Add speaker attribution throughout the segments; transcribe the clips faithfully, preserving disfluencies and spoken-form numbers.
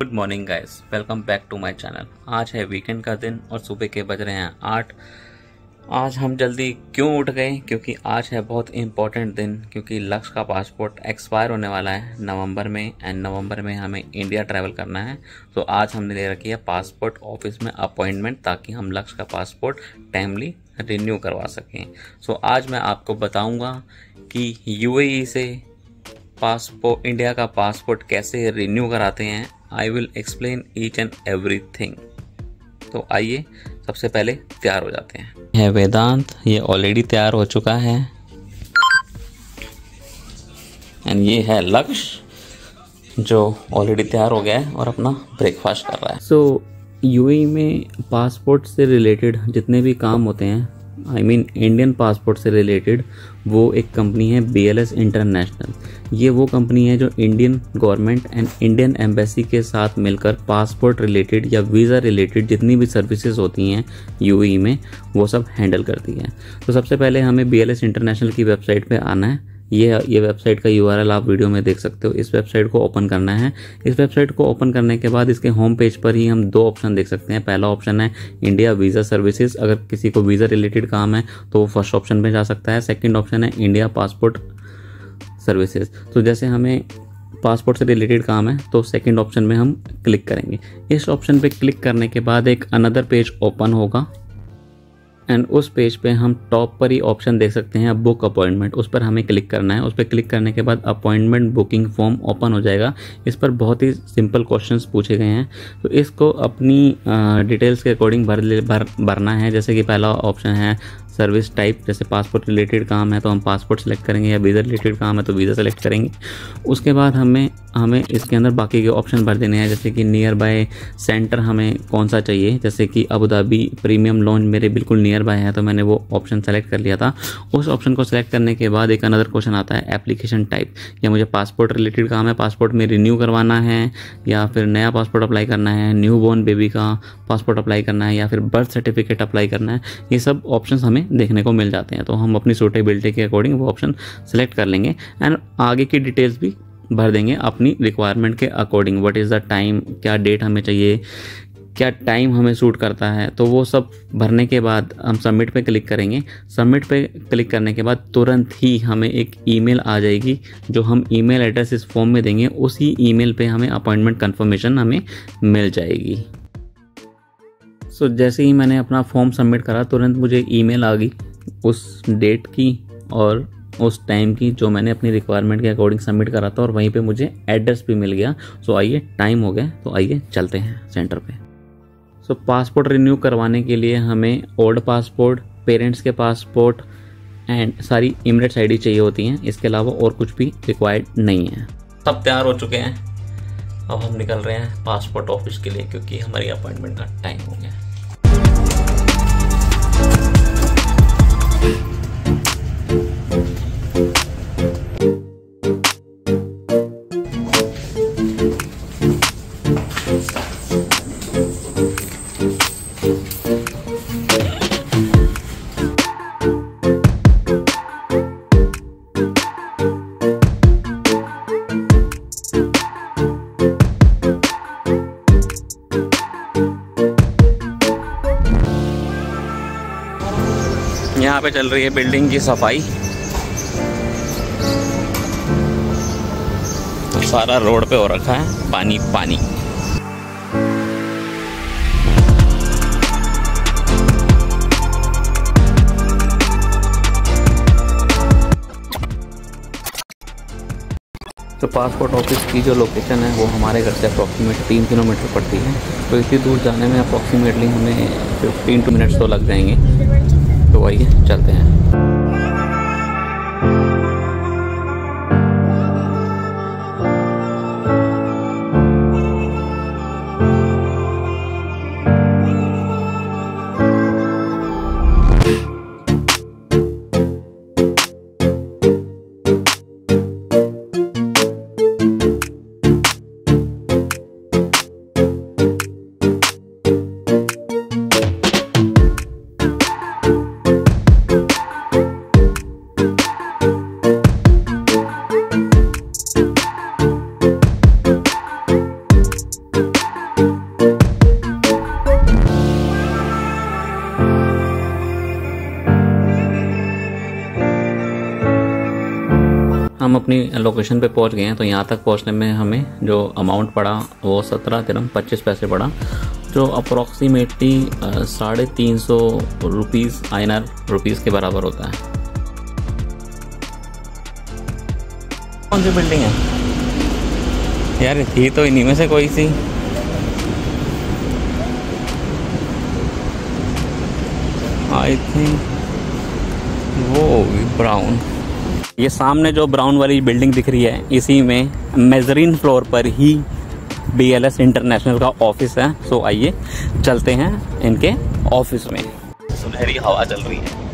Speaker 1: Good morning guys, welcome back to my channel. आज है weekend का दिन और सुबह के बज रहे हैं आठ। आज हम जल्दी क्यों उठ गए? क्योंकि आज है बहुत इम्पोर्टेंट दिन, क्योंकि लक्ष्य का पासपोर्ट एक्सपायर होने वाला है नवंबर में एंड नवंबर में हमें इंडिया ट्रैवल करना है। तो आज हमने ले रखी है पासपोर्ट ऑफिस में अपॉइंटमेंट, ताकि हम लक्ष्य का पासपोर्ट टाइमली रिन्यू करवा सकें। सो आज मैं आपको बताऊँगा कि यूएई से पासपोर्ट इंडिया का पासपोर्ट कैसे रिन्यू कराते हैं। I will explain each and everything. तो आइए सबसे पहले तैयार हो जाते हैं। है वेदांत, ये ऑलरेडी तैयार हो चुका है एंड ये है लक्ष्य जो ऑलरेडी तैयार हो गया है और अपना ब्रेकफास्ट कर रहा है। सो यूएई में पासपोर्ट से रिलेटेड जितने भी काम होते हैं, आई मीन इंडियन पासपोर्ट से रिलेटेड, वो एक कंपनी है बी एल एस इंटरनेशनल। ये वो कंपनी है जो Indian government and Indian embassy के साथ मिलकर पासपोर्ट रिलेटेड या वीज़ा रिलेटेड जितनी भी सर्विसेज होती हैं यूएई में, वो सब हैंडल करती है। तो सबसे पहले हमें बी एल एस इंटरनेशनल की वेबसाइट पे आना है। ये ये वेबसाइट का यू आर एल आप वीडियो में देख सकते हो। इस वेबसाइट को ओपन करना है। इस वेबसाइट को ओपन करने के बाद इसके होम पेज पर ही हम दो ऑप्शन देख सकते हैं। पहला ऑप्शन है इंडिया वीज़ा सर्विसेज। अगर किसी को वीज़ा रिलेटेड काम है तो वो फर्स्ट ऑप्शन पे जा सकता है। सेकंड ऑप्शन है इंडिया पासपोर्ट सर्विसेज। तो जैसे हमें पासपोर्ट से रिलेटेड काम है तो सेकंड ऑप्शन में हम क्लिक करेंगे। इस ऑप्शन पे क्लिक करने के बाद एक अनदर पेज ओपन होगा एंड उस पेज पे हम टॉप पर ही ऑप्शन देख सकते हैं बुक अपॉइंटमेंट। उस पर हमें क्लिक करना है। उस पर क्लिक करने के बाद अपॉइंटमेंट बुकिंग फॉर्म ओपन हो जाएगा। इस पर बहुत ही सिंपल क्वेश्चंस पूछे गए हैं, तो इसको अपनी डिटेल्स के अकॉर्डिंग भर भर भरना है। जैसे कि पहला ऑप्शन है सर्विस टाइप, जैसे पासपोर्ट रिलेटेड काम है तो हम पासपोर्ट सेलेक्ट करेंगे, या वीज़ा रिलेटेड काम है तो वीज़ा सेलेक्ट करेंगे। उसके बाद हमें हमें इसके अंदर बाकी के ऑप्शन भर देने हैं, जैसे कि नियर बाय सेंटर हमें कौन सा चाहिए। जैसे कि अबू धाबी प्रीमियम लॉन्ज मेरे बिल्कुल नियर बाय है तो मैंने वो ऑप्शन सेलेक्ट कर लिया था। उस ऑप्शन को सेलेक्ट करने के बाद एक अनदर क्वेश्चन आता है एप्लीकेशन टाइप, या मुझे पासपोर्ट रिलेटेड काम है, पासपोर्ट में रिन्यू करवाना है, या फिर नया पासपोर्ट अप्लाई करना है, न्यू बॉर्न बेबी का पासपोर्ट अप्लाई करना है, या फिर बर्थ सर्टिफिकेट अप्लाई करना है। ये सब ऑप्शन हमें देखने को मिल जाते हैं, तो हम अपनी सूटेबिलिटी के अकॉर्डिंग वो ऑप्शन सेलेक्ट कर लेंगे एंड आगे की डिटेल्स भी भर देंगे अपनी रिक्वायरमेंट के according. What is the time, क्या डेट हमें चाहिए, क्या टाइम हमें सूट करता है, तो वो सब भरने के बाद हम सबमिट पे क्लिक करेंगे। सबमिट पे क्लिक करने के बाद तुरंत ही हमें एक ईमेल आ जाएगी, जो हम ईमेल एड्रेस इस फॉर्म में देंगे, उसी ईमेल पे हमें अपॉइंटमेंट कंफर्मेशन हमें मिल जाएगी। सो so, जैसे ही मैंने अपना फॉर्म सबमिट करा तुरंत मुझे ईमेल आ गई उस डेट की और उस टाइम की जो मैंने अपनी रिक्वायरमेंट के अकॉर्डिंग सबमिट करा था, और वहीं पे मुझे एड्रेस भी मिल गया। सो so, आइए टाइम हो गया तो आइए चलते हैं सेंटर पे। सो so, पासपोर्ट रिन्यू करवाने के लिए हमें ओल्ड पासपोर्ट, पेरेंट्स के पासपोर्ट एंड सारी इमिरेट्स आईडी चाहिए होती हैं। इसके अलावा और कुछ भी रिक्वायर्ड नहीं है। सब तैयार हो चुके हैं, अब हम निकल रहे हैं पासपोर्ट ऑफिस के लिए, क्योंकि हमारी अपॉइंटमेंट का टाइम हो गया। यहाँ पे चल रही है बिल्डिंग की सफाई, तो सारा रोड पे हो रखा है पानी पानी। तो पासपोर्ट ऑफिस की जो लोकेशन है वो हमारे घर से अप्रॉक्सीमेट तीन किलोमीटर पड़ती है, तो इतनी दूर जाने में अप्रॉक्सीमेटली हमें फिफ्टीन टू मिनट्स तो लग जाएंगे। तो आइए चलते हैं। अपनी लोकेशन पे पहुंच गए हैं। तो यहाँ तक पहुंचने में हमें जो अमाउंट पड़ा वो सत्रह दिरहम पच्चीस पैसे पड़ा, जो अप्रॉक्सीमेटली साढ़े तीन सौ rupees I N R rupees के बराबर होता है। कौन सी बिल्डिंग है यार? थी तो इन्हीं में से कोई सी। आई थिंक वो ब्राउन, ये सामने जो ब्राउन वाली बिल्डिंग दिख रही है इसी में मेजरीन फ्लोर पर ही बी एल एस इंटरनेशनल का ऑफिस है। सो आइए चलते हैं इनके ऑफिस में। सुनहरी हवा चल रही है।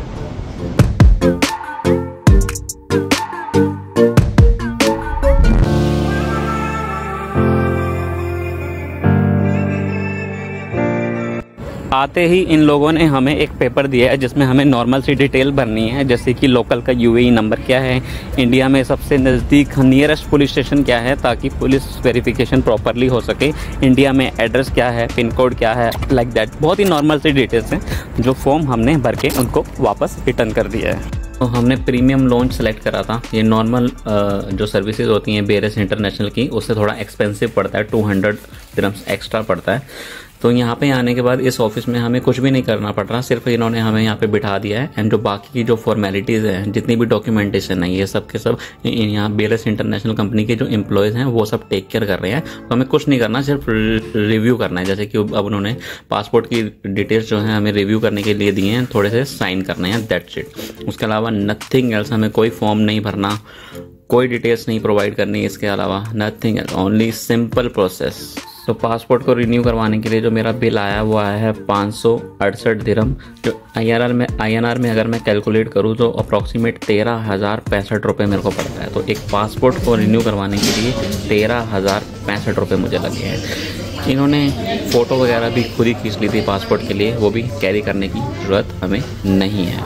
Speaker 1: आते ही इन लोगों ने हमें एक पेपर दिया है जिसमें हमें नॉर्मल सी डिटेल भरनी है, जैसे कि लोकल का यू ए ई नंबर क्या है, इंडिया में सबसे नज़दीक नियरेस्ट पुलिस स्टेशन क्या है ताकि पुलिस वेरिफिकेशन प्रॉपरली हो सके, इंडिया में एड्रेस क्या है, पिन कोड क्या है, लाइक दैट। बहुत ही नॉर्मल सी डिटेल्स हैं जो फॉर्म हमने भर के उनको वापस रिटर्न कर दिया है। तो हमने प्रीमियम लॉन्च सेलेक्ट करा था। ये नॉर्मल जो सर्विसेज होती हैं बी एल एस इंटरनेशनल की, उससे थोड़ा एक्सपेंसिव पड़ता है, टू हंड्रेड दिरहम्स एक्स्ट्रा पड़ता है। तो यहाँ पे आने के बाद इस ऑफिस में हमें कुछ भी नहीं करना पड़ रहा, सिर्फ इन्होंने हमें यहाँ पे बिठा दिया है। एंड जो बाकी की जो फॉर्मेलिटीज़ हैं, जितनी भी डॉक्यूमेंटेशन है, ये सब के सब यहाँ B L S international company के जो एम्प्लॉयज़ हैं वो सब टेक केयर कर रहे हैं। तो हमें कुछ नहीं करना, सिर्फ रिव्यू करना है। जैसे कि अब उन्होंने पासपोर्ट की डिटेल्स जो है हमें रिव्यू करने के लिए दिए हैं, थोड़े से साइन करने हैं, दैट्स इट। उसके अलावा नथिंग एल्स। हमें कोई फॉर्म नहीं भरना, कोई डिटेल्स नहीं प्रोवाइड करनी, इसके अलावा nothing else, only simple process. तो पासपोर्ट को रिन्यू करवाने के लिए जो मेरा बिल आया वो आया है पाँच सौ अड़सठ दिरहम, जो आई एन आर में आई एन आर में अगर मैं कैलकुलेट करूँ तो अप्रॉक्सीमेट तेरह हज़ार पैंसठ रुपये मेरे को पड़ता है। तो एक पासपोर्ट को रिन्यू करवाने के लिए तेरह हज़ार पैंसठ रुपये मुझे लगे हैं। इन्होंने फ़ोटो वगैरह भी खुद ही खींच ली थी पासपोर्ट के लिए, वो भी कैरी करने की ज़रूरत हमें नहीं है।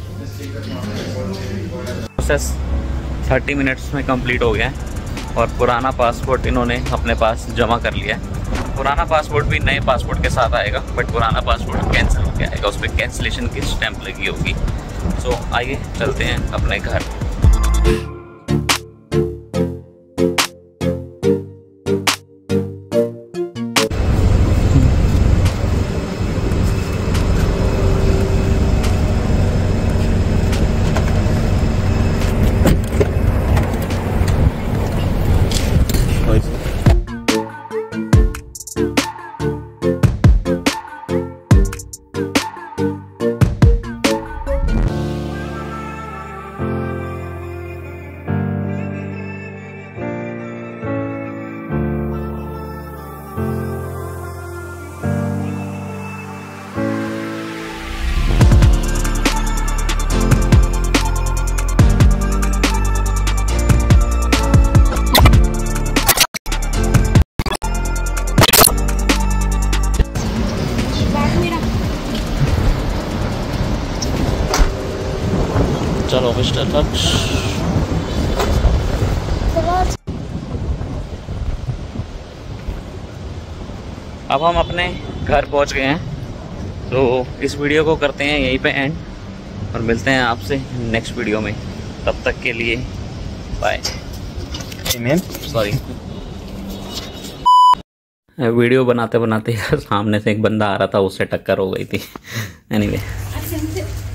Speaker 1: प्रोसेस थर्टी मिनट्स में कंप्लीट हो गया है और पुराना पासपोर्ट इन्होंने अपने पास जमा कर लिया है। पुराना पासपोर्ट भी नए पासपोर्ट के साथ आएगा, बट पुराना पासपोर्ट कैंसिल हो गया आएगा, उस पर कैंसिलेशन की स्टैंप लगी होगी। सो आइए चलते हैं अपने घर। चलो मिस्टर लक्ष, अब हम अपने घर पहुंच गए हैं। तो इस वीडियो को करते हैं यहीं पे एंड और मिलते हैं आपसे नेक्स्ट वीडियो में। तब तक के लिए बाय। सॉरी, वीडियो बनाते बनाते सामने से एक बंदा आ रहा था, उससे टक्कर हो गई थी। Anyway anyway.